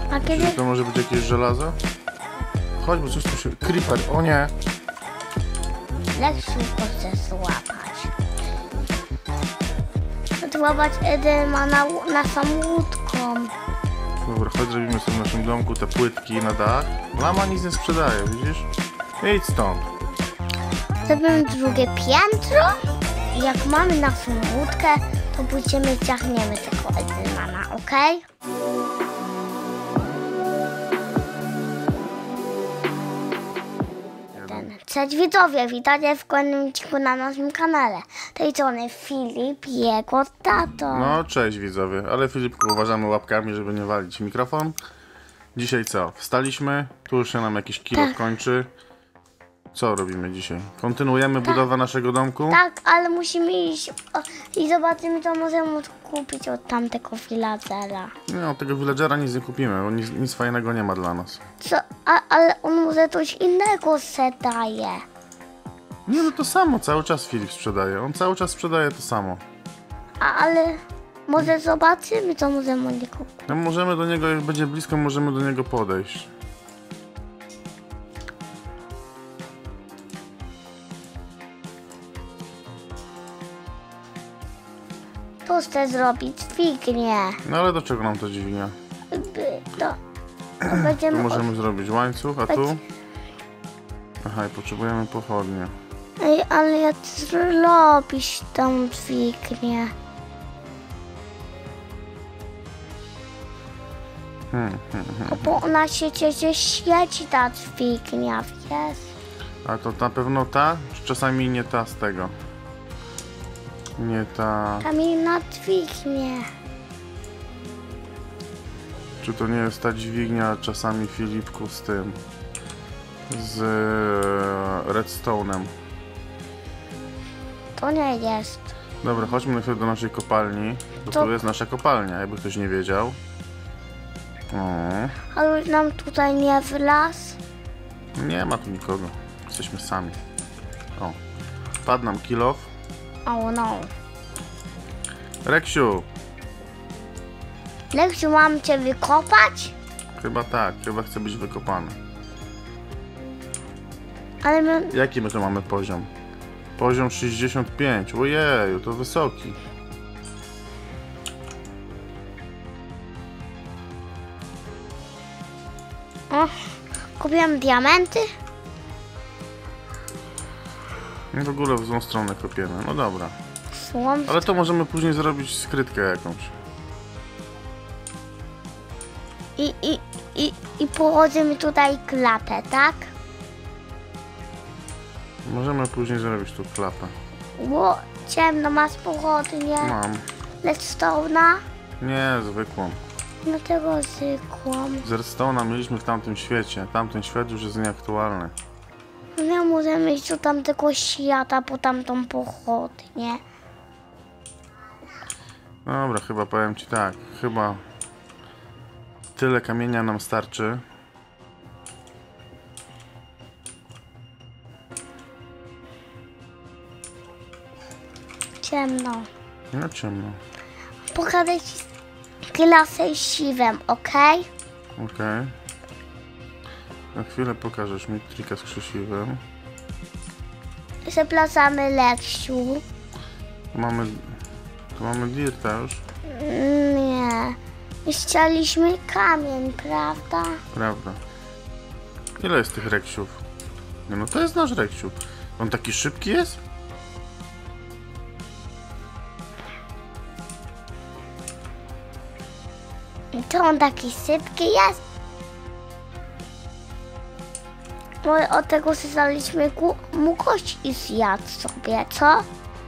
A kiedy... Czy to może być jakieś żelazo? Chodź, bo coś tu się... Creeper, o nie! Leksiu chce złapać. Złapać Edelmana naszą łódką. Dobra, chodź, zrobimy sobie w naszym domku te płytki na dach. Lama nic nie sprzedaje, widzisz? Idź stąd. Zrobimy drugie piętro. I jak mamy naszą łódkę, to pójdziemy i ciachniemy tego Edelmana, okej? Cześć widzowie, witajcie w kolejnym odcinku na naszym kanale. Tej strony Filip i jego tato. No, cześć widzowie, ale Filipku, uważamy łapkami, żeby nie walić mikrofon. Dzisiaj co? Wstaliśmy, tu już się nam jakiś kilo kończy. Co robimy dzisiaj? Kontynuujemy budowę naszego domku? Tak, ale musimy iść i zobaczymy, co możemy kupić od tamtego villagera. Nie, od tego villagera nic nie kupimy, bo nic fajnego nie ma dla nas. Co? Ale on może coś innego sprzedaje. Nie, no to samo, cały czas Filip sprzedaje. On cały czas sprzedaje to samo. Ale może zobaczymy, co możemy nie kupić. No możemy do niego, jak będzie blisko, możemy do niego podejść. To chcę zrobić dźwignię. No ale do czego nam to dźwignia? To Tu będziemy... możemy zrobić łańcuch, a tu? Aha, i potrzebujemy pochodnie. Ej, ale jak zrobisz tą dźwignię? Bo ona się gdzieś świeci, ta dźwignia, wiesz? A to na pewno ta? Czy czasami nie ta z tego? Nie ta... Kamienna dźwignię. Czy to nie jest ta dźwignia czasami Filipku z tym? Z redstone'em. To nie jest. Dobra, chodźmy na chwilę do naszej kopalni. Bo To- tu jest nasza kopalnia, jakby ktoś nie wiedział. O, Ale nam tutaj nie wlazł. nie ma tu nikogo. Jesteśmy sami. O, padł nam kill off. Oh no. Reksiu! Leksiu, mam cię wykopać? Chyba tak, chyba chce być wykopany. Ale my... Jaki my tu mamy poziom? Poziom 65. Ojeju, to wysoki. O, kupiłem diamenty. I w ogóle w złą stronę kopiemy. No dobra. Słom. Ale to możemy później zrobić skrytkę jakąś. I położymy tutaj klapę, tak? Możemy później zrobić tu klapę. Ło, ciemno, masz pochodnie. Mam. Redstone'a? Nie, zwykłą. Dlatego zwykłą. Z redstone'a mieliśmy w tamtym świecie. Tamten świat już jest nieaktualny. Nie możemy iść do tamtego świata po tamtą pochodnię. Dobra, chyba powiem ci tak. Chyba tyle kamienia nam starczy. Ciemno. No ciemno. Pokażę ci klasę siwem, okej? Okej. Na chwilę pokażesz mi trika z krzesiwem. Zapraszamy Leksiu. Tu mamy dirta już. Nie. Chcieliśmy kamień, prawda? Prawda. Ile jest tych reksiów? Nie, no to jest nasz reksiu. On taki szybki jest? I to on taki szybki jest? Może od tego zdaliśmy mu kość i zjadł sobie, co?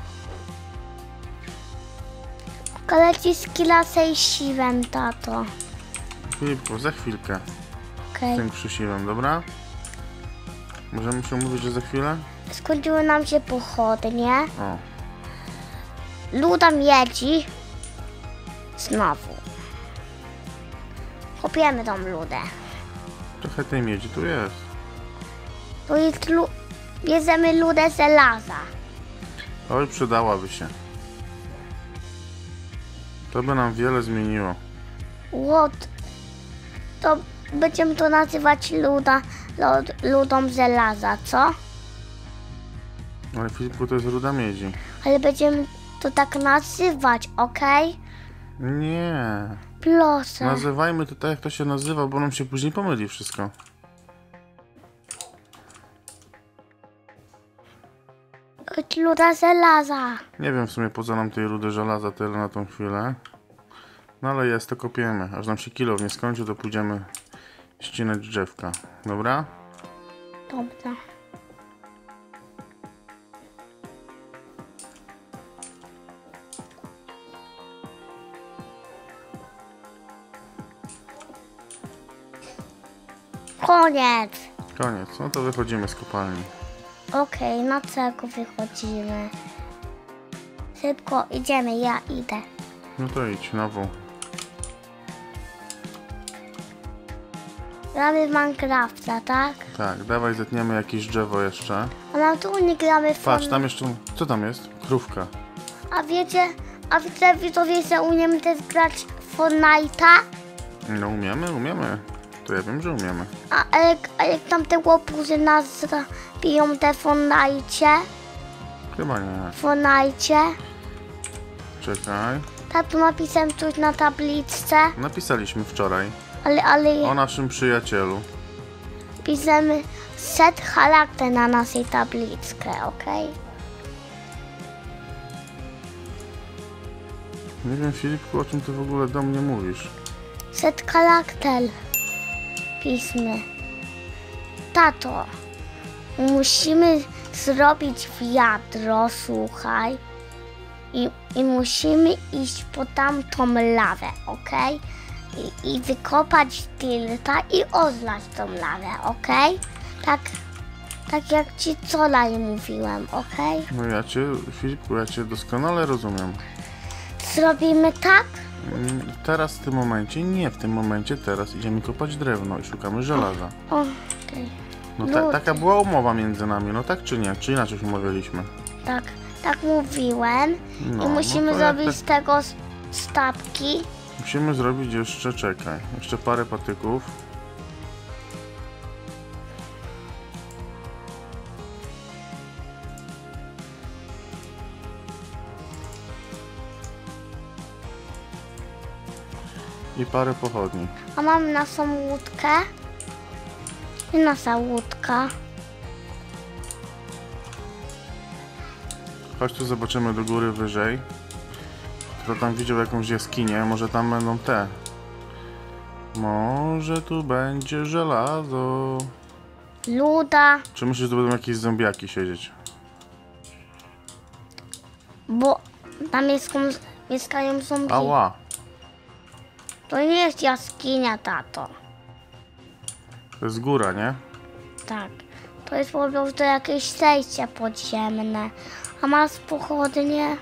Koleci z kilasej siwem, tato. Filipku, za chwilkę. Okej. Z tym krzesiwem, dobra? Możemy się umówić, że za chwilę? Skończyły nam się pochodnie. O. Luda miedzi. Znowu. Kopiemy tą ludę. Trochę tej miedzi tu jest. To jest bierzemy ludę żelaza. Oj, przydałaby się. To by nam wiele zmieniło. What? to będziemy to nazywać ludą żelaza, co? Ale Filipku, to jest ruda miedzi. Ale będziemy to tak nazywać, okej? Nie. Proszę. Nazywajmy to tak, jak to się nazywa, bo nam się później pomyli wszystko. Ruda żelaza. Nie wiem w sumie po co nam tej rudy żelaza tyle na tą chwilę. No ale jest, to kopiemy. Aż nam się kilo nie skończy, to pójdziemy ścinać drzewka. Dobra? Dobra. Koniec. Koniec. No to wychodzimy z kopalni. Okej, na czego wychodzimy? Szybko idziemy, ja idę. No to idź, nową. Gramy w Minecrafta, tak? Tak, dawaj zetniemy jakieś drzewo jeszcze. A na tu nie gramy w Patrz, tam jeszcze... Co tam jest? Krówka. A wiecie, widzowie, że umiemy też grać w Fortnite'a? No umiemy. To ja wiem, że umiemy. A jak tam te łobuzy nas zabiją te w Fortnite'cie? Chyba nie. W Fortnite'cie? Czekaj. Tak, tu napisałem coś na tabliczce, Napisaliśmy wczoraj ale o naszym przyjacielu. piszemy set charakter na naszej tabliczce, okej? Nie wiem, Filipku, o czym ty w ogóle do mnie mówisz. Set charakter. Pismy. Tato, musimy zrobić wiadro, słuchaj. I musimy iść po tamtą lawę, okej? I wykopać dilta i ozlać tą lawę, okej? Tak jak ci wczoraj mówiłem, okej? No Filipku, ja cię doskonale rozumiem. Zrobimy tak? Teraz w tym momencie, nie w tym momencie, teraz idziemy kopać drewno i szukamy żelaza. Okej. No taka była umowa między nami, no tak czy nie? Czy inaczej się umawialiśmy? Tak mówiłem. No, I musimy no to zrobić jak z tego stawki. Musimy zrobić jeszcze, czekaj, jeszcze parę patyków. I parę pochodni. A mamy naszą łódkę. I nasza łódka. Chodź tu zobaczymy do góry wyżej. Kto tam widział jakąś jaskinię? Może tam będą te. Może tu będzie żelazo. Luda. Czy myślisz, że tu będą jakieś zombiaki siedzieć? Bo tam mieszkają zombie. Ała! To nie jest jaskinia, tato. To jest góra, nie? Tak. To jest po prostu jakieś przejście podziemne. A masz pochodnie?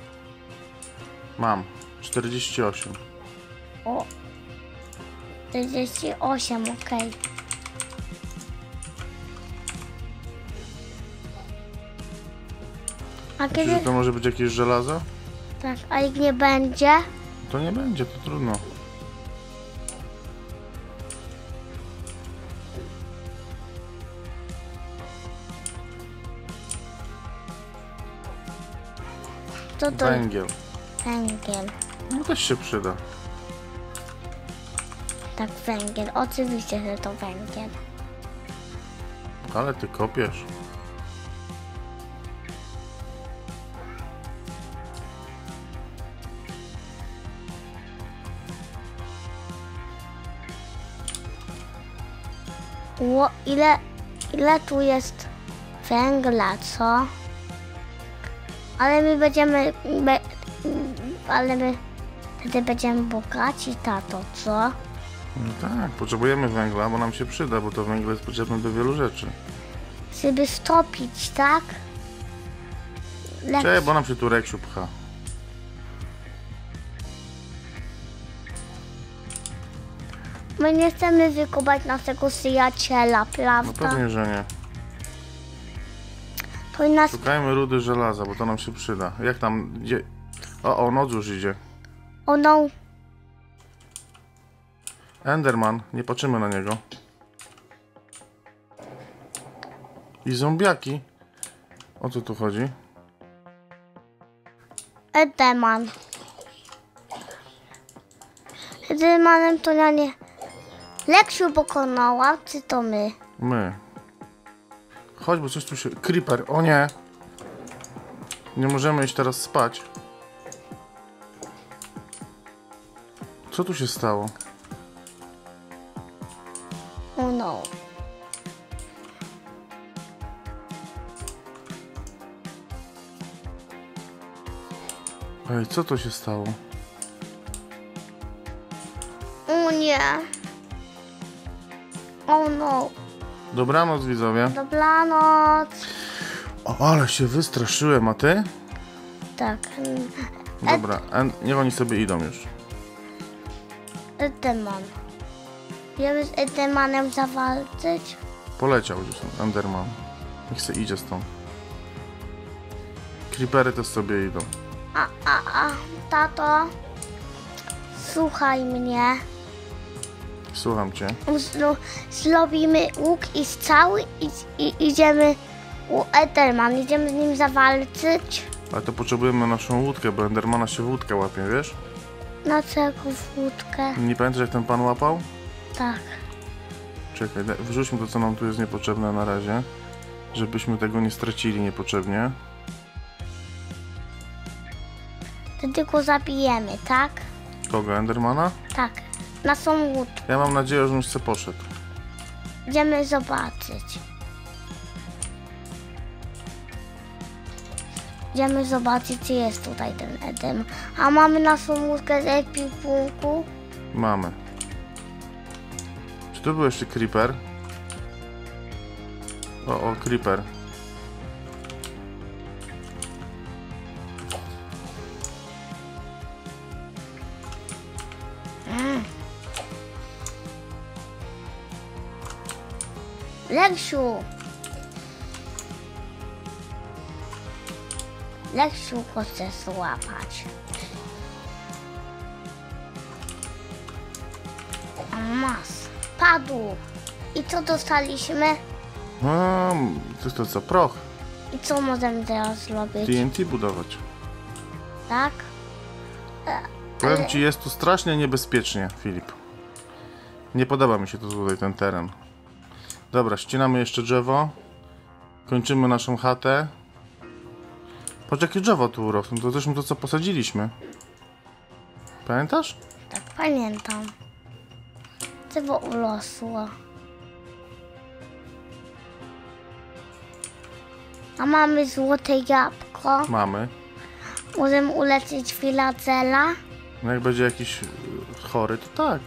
Mam. 48. O. 48, okej. A Myślisz, kiedy... że to może być jakieś żelazo? Tak, a jak nie będzie? To nie będzie, to trudno. To Węgiel. węgiel. No też się przyda. Tak, węgiel. Oczywiście, że to węgiel. Ale ty kopiesz. Ło, ile tu jest węgla, co? Ale my będziemy... ale my wtedy będziemy bogaci, tato, co? No tak, potrzebujemy węgla, bo nam się przyda, bo to węgiel jest potrzebny do wielu rzeczy. Żeby stopić, tak? Cześć, bo nam się tu Reksiu pcha. My nie chcemy wykopać naszego przyjaciela, No prawda? pewnie, że nie. To i nas... Szukajmy rudy żelaza, bo to nam się przyda. Jak tam, gdzie... O, noc już idzie. Ono... Enderman, nie patrzymy na niego. I zombiaki. O co tu chodzi? Enderman. Endermanem to ja nie... Leksiu pokonała, czy to my? My. Chodź, bo coś tu się... Creeper, o nie! Nie możemy iść teraz spać. Co tu się stało? Oh no. Ej, co to się stało? O nie. Oh no. Dobranoc, widzowie. Dobranoc. O, ale się wystraszyłem, a ty? Tak. Dobra, niech oni sobie idą już. Enderman. Wiemy z Endermanem zawalczyć? Poleciał gdzieś ten Enderman. Niech se idzie stąd. Creepery też sobie idą. Tato. Słuchaj mnie. Słucham cię. Zrobimy łuk i strzały i idziemy u Enderman. Idziemy z nim zawalczyć. Ale to potrzebujemy naszą łódkę, bo Endermana się w łódkę łapie, wiesz? Na co jaką wódkę? Nie pamiętasz, jak ten pan łapał? Tak. Czekaj, wrzućmy to, co nam tu jest niepotrzebne na razie. Żebyśmy tego nie stracili niepotrzebnie. Wtedy go zabijemy, tak? Kogo? Endermana? Tak. Na są łódkę. Ja mam nadzieję, że już se poszedł. Idziemy zobaczyć. Idziemy zobaczyć, czy jest tutaj ten Enderman. A mamy naszą łódkę z ekwipunku. Mamy. Czy tu był jeszcze creeper? O, creeper. Leksiu! Leksiu go chce złapać. Mas. Padł. I co dostaliśmy? To co, proch? I co możemy teraz zrobić? TNT budować. Tak? Powiem ci, jest tu strasznie niebezpiecznie, Filip. Nie podoba mi się to tutaj, ten teren. Dobra, ścinamy jeszcze drzewo. Kończymy naszą chatę. Patrz, jakie drzewo tu urosło. To zresztą to, co posadziliśmy. Pamiętasz? Tak, pamiętam. Drzewo urosło. A mamy złote jabłko. Mamy. Możemy uleczyć filacela. No jak będzie jakiś chory, to tak.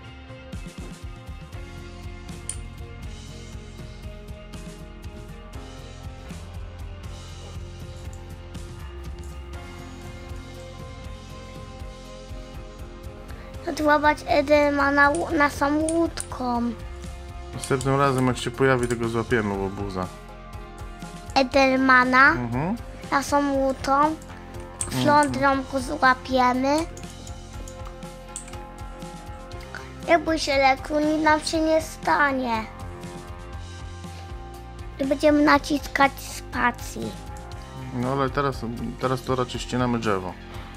Złapać Endermana naszą łódką. Następnym razem, jak się pojawi, tego złapiemy łobuza. Endermana Mhm. naszą łódką. Flądrą go złapiemy. Nie bój się, Leku, nic nam się nie stanie. I będziemy naciskać spacji. No ale teraz to raczej ścinamy drzewo.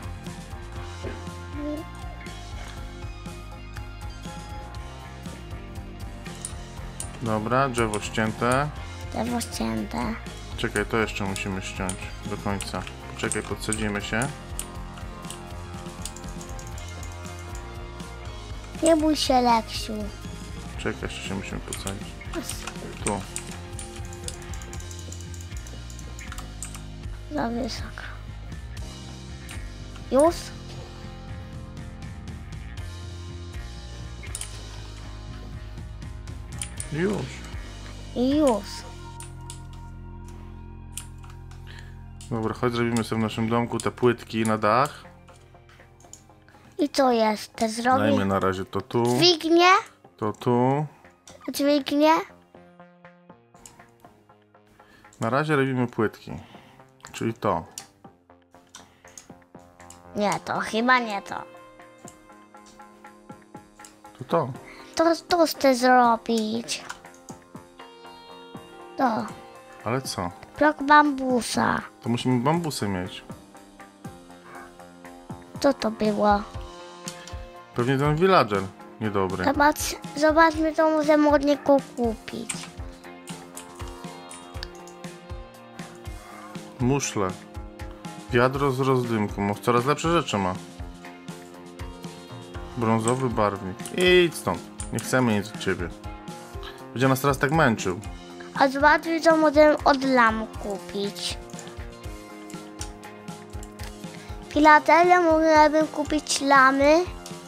Dobra, drzewo ścięte. Drzewo ścięte. Czekaj, to jeszcze musimy ściąć do końca. Poczekaj, podsadzimy się. Nie bój się, Leksiu. Czekaj, jeszcze się musimy podsadzić. Tu. Za wysoko. Już? Już. I już. Dobra, chodź zrobimy sobie w naszym domku te płytki na dach. I co jeszcze zrobi? Dajmy na razie to tu, Dźwignię? to tu. Dźwignię? Na razie robimy płytki. Czyli to. Nie to, chyba nie to. To to. to chcę zrobić. To, Ale co? blok bambusa. To musimy bambusy mieć. Co to było? Pewnie ten villager niedobry. Zobaczmy, co możemy od niego kupić. Muszle. Wiadro z rozdymką. Coraz lepsze rzeczy ma. Brązowy barwnik. Idź stąd. Nie chcemy nic od ciebie. Będzie nas teraz tak męczył. A zobaczmy, co możemy od lam kupić. Filatelię mogłabym kupić lamy.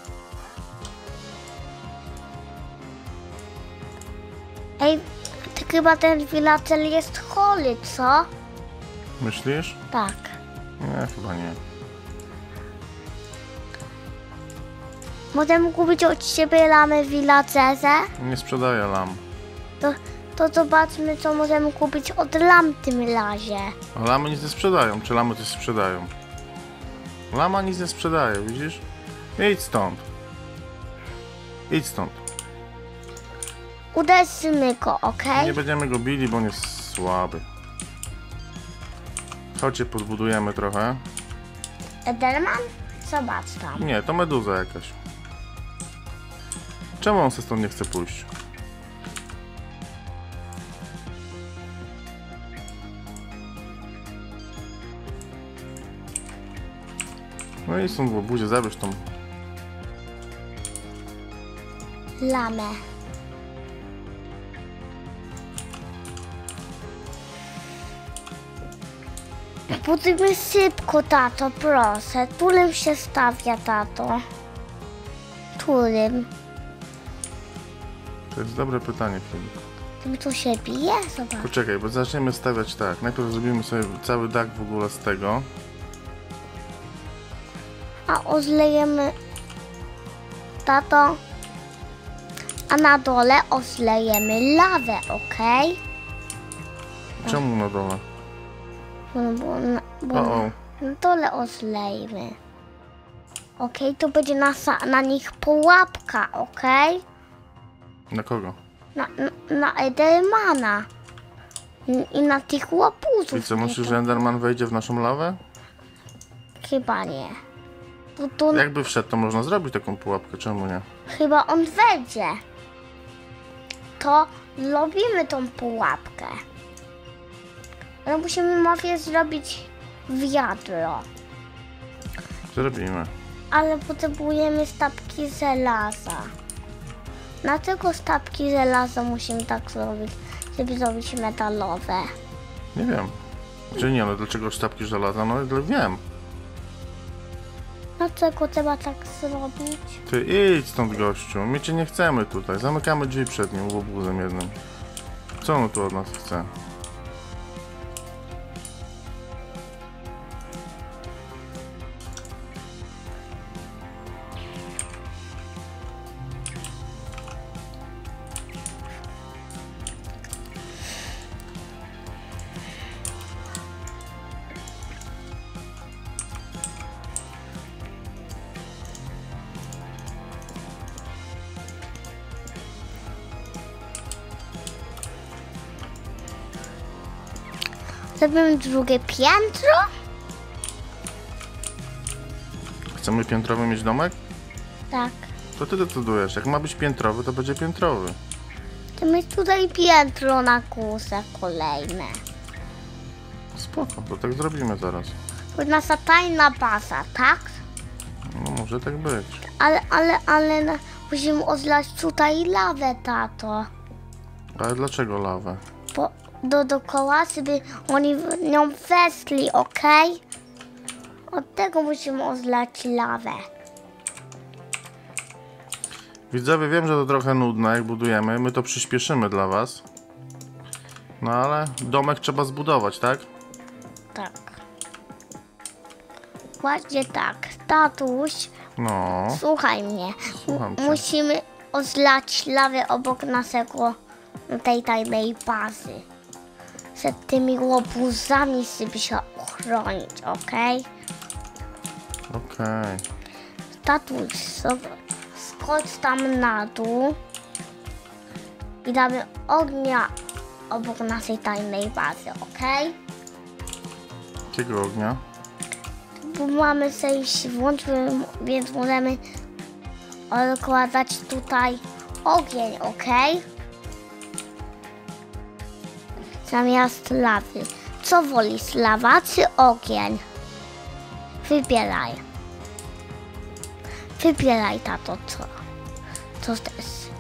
Ej, to chyba ten filatel jest chory, co? Myślisz? Tak. Nie, chyba nie. Możemy kupić od ciebie lamy filacerze. Nie sprzedaję lam. To zobaczmy, co możemy kupić od lam w tym razie. A lamy nic nie sprzedają. Czy lamy coś sprzedają? Lama nic nie sprzedaje, widzisz? Idź stąd. Idź stąd. Uderzmy go, okej? Nie będziemy go bili, bo on jest słaby. Chodźcie, podbudujemy trochę. Edelman? Zobacz tam. Nie, to meduza jakaś. Czemu on se stąd nie chce pójść? No i są w obuzie, zabierz tą. Lamę. Budujmy szybko, tato, proszę. Którym się stawia, tato? Którym? To jest dobre pytanie, Filip. Tym, co się bije? Zobacz. Poczekaj, bo zaczniemy stawiać tak. Najpierw zrobimy sobie cały dach w ogóle z tego. A ozlejemy... Tato. A na dole ozlejemy lawę, okej? Czemu na dole? Bo O. na dole ozlejmy. Okej, to będzie na nich pułapka, okej? Na kogo? Na Edelmana. I na tych łapuzów. I co, myślisz, że Enderman wejdzie w naszą lawę? Chyba nie. To Jakby wszedł, to można zrobić taką pułapkę, czemu nie? chyba on wejdzie. To robimy tą pułapkę. Ale musimy najpierw zrobić wiadro. Zrobimy. Ale potrzebujemy sztabki żelaza. Dlaczego sztabki żelaza musimy tak zrobić, żeby zrobić metalowe? Nie wiem. Czy nie, no dlaczego sztabki żelaza? No wiem. Dlaczego trzeba tak zrobić? Ty idź stąd, gościu. My cię nie chcemy tutaj. Zamykamy drzwi przed nim łobuzem jednym. Co on tu od nas chce? Zrobimy drugie piętro? Chcemy piętrowy mieć domek? Tak. To ty decydujesz. Jak ma być piętrowy, to będzie piętrowy. To my tutaj piętro na górze kolejne. Spoko, to tak zrobimy zaraz. To nasza tajna baza, tak? No może tak być. Ale musimy odlać tutaj lawę, tato. Ale dlaczego lawę? Bo dookoła, żeby oni w nią weszli, okej? Od tego musimy odlać lawę. Widzowie, wiem, że to trochę nudne, jak budujemy. My to przyspieszymy dla was. No ale domek trzeba zbudować, tak? Tak. Właśnie tak. Tatuś, No. słuchaj mnie. Słucham cię. Musimy odlać lawę obok naszego tej tajnej bazy. Przed tymi łobuzami żeby się ochronić, okej? Okej. Tatuś, skocz tam na dół. i damy ognia obok naszej tajnej bazy, ok? Jakiego ognia? Bo mamy sobie włączyć, więc możemy odkładać tutaj ogień, ok? Zamiast lawy. Co wolisz, lawa czy ogień? Wybieraj. Wybieraj, tato, co to jest?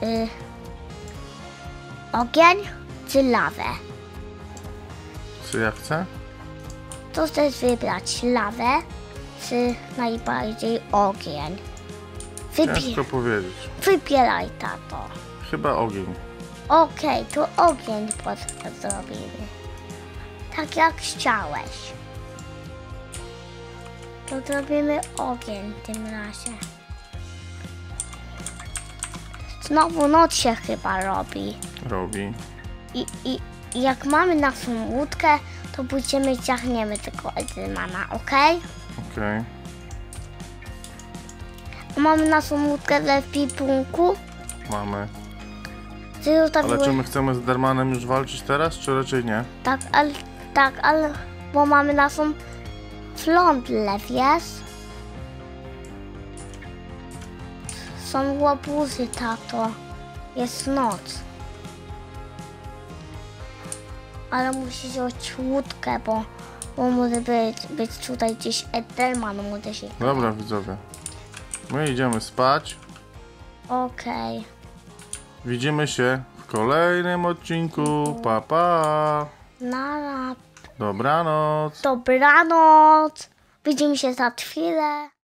Ogień czy lawę? Co ja chcę? To chcesz wybrać, lawę czy najbardziej ogień? Ciężko powiedzieć. Wybieraj, tato. Chyba ogień. Okej, to ogień zrobimy. Tak jak chciałeś. To zrobimy ogień tym razie. Znowu noc się chyba robi. Robi. I jak mamy naszą łódkę, to pójdziemy i ciachniemy tego Endermana, okej? Okej. Mamy naszą łódkę w ekwipunku. Mamy. Ty Ale czy my chcemy z Dermanem już walczyć teraz, czy raczej nie? Tak, ale bo mamy naszą flądlę, wiesz? Są łobuzy, tato. Jest noc. Ale musisz wziąć łódkę, bo może być tutaj gdzieś Enderman, może się... Dobra, widzowie. My idziemy spać. Okej. Widzimy się w kolejnym odcinku. Pa, pa. Nara. Dobranoc. Dobranoc. Widzimy się za chwilę.